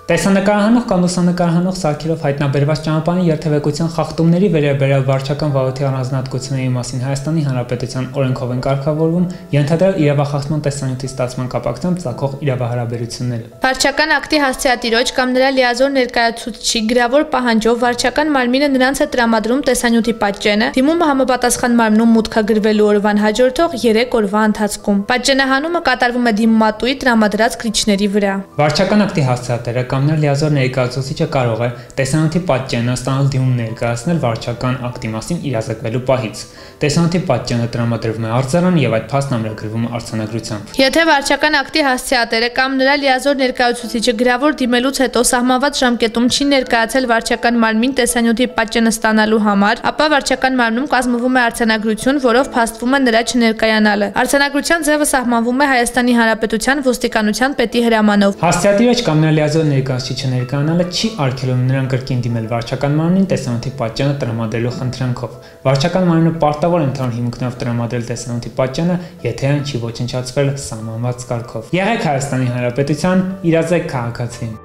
Տեսանկարահանող կամ լուսանկարահանող սարքերով հայտնաբերված ճանապարհի երթևեկության խախտումների վերաբերյալ վարչական վարորդի առանձնահատկությունների մասին Հայաստանի Հանրապետության օրենքով են կարգավորվում ենթադրյալ իրավախախտման տեսանյութի ստացման կապակցությամբ ծագող իրավահարաբերությունները։ Վարչական ակտի հասցեատիրոջ կամ նրա լիազոր ներկայացուցչի գրավոր պահանջով վարչական մարմինը նրանց է տրամադրում տեսանյութի պատճենը, դիմումը համապատասխան մարմնում մուտքագրվելու օրվան հաջորդող 3 օրվա ընթացքում։ Պատճենահանումը կատարվում է դիմումատուի տրամադրած կրիչների վրա։ Վարչական ակտի հասցեատերը կամ նրա լիազոր ներկայացուցիչը կարող է տեսանյութի պատճենը ստանալ դիմում ներկայացնել վարչական ակտի մասին իրազեկվելու պահից։ Տեսանյութի պատճենը տրամադրվում է արձարան եւ այդ փաստն ամրագրվում է արձանագրությամբ։ Եթե վարչական ակտի հասցեատերը կամ նրա լիազոր ներկայացուցիչը գրավոր դիմելուց հետո սահմանված ժամկետում չի ներկայացել վարչական մարմին տեսանյութի պատճենը ստանալու համար, ապա վարչական մարմնում կազմվում է արձանագրություն, որով փաստվում է նրա չներկայանալը։ Արձանագրության ձևը սահմանվում է Հայաստանի Հանրապետության ոստիկանության պետի հրամանով։ Հասցեատիրոջ կամ նրա լիազոր ներկայացուցիչը ներկայանալը չի արգելում նրան կրկին դիմել վարչական մարմնին տեսանյութի պատճենը տրամադրելու խնդրանքով։ Վարչական մարմինը պարտավոր է ընդհանուր հիմունքներով տրամադրել տեսանյութի պատճենը, եթե այն չի ոչնչացվել սահմանված կարգով։ Եղեք Հայաստանի Հանրապետության իրազեկ քաղաքացի։